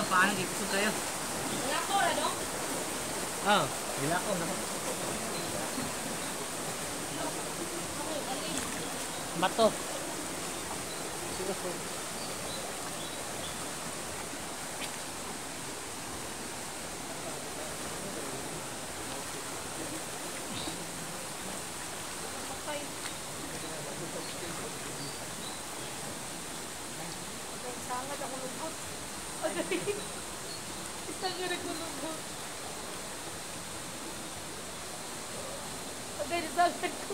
paano dito kayo? Wala ko, ano? Oh, bila ko na. Mato. Sige po. Sangat ako lubot. Isang nga nagulubot. Okay, nasangat ko.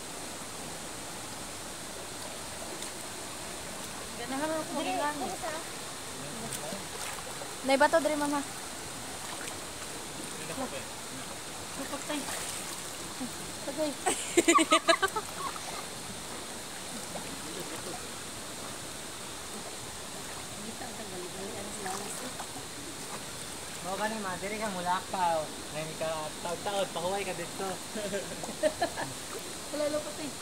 Ganahan ako mag-ilang. Nay ba to, Dre, mama? Kapagtay. Tagay. Mo gani madiri ka mulakaw. Ngayon ka taud-taud pahuway ka dito. Wala lupot eh.